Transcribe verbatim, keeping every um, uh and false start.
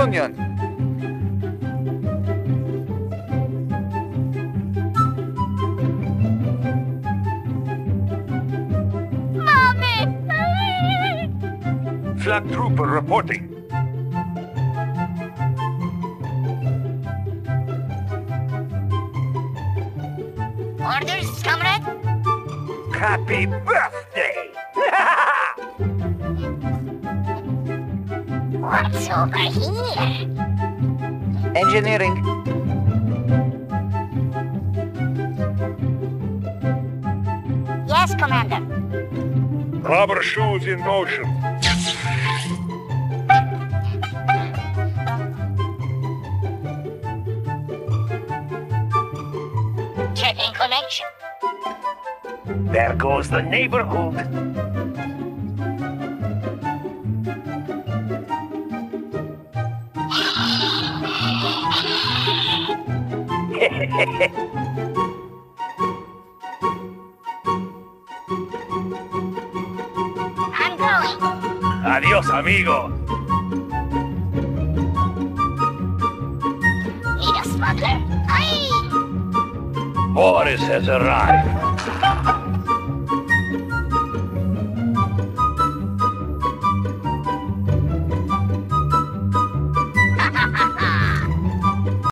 Union. Flag trooper reporting. Orders, comrade? Happy birthday! What's over here? Engineering. Yes, Commander. Rubber shoes in motion. Checking connection. There goes the neighborhood. I'm going. Adios, amigo. Need a smuggler? Aye! Boris has arrived.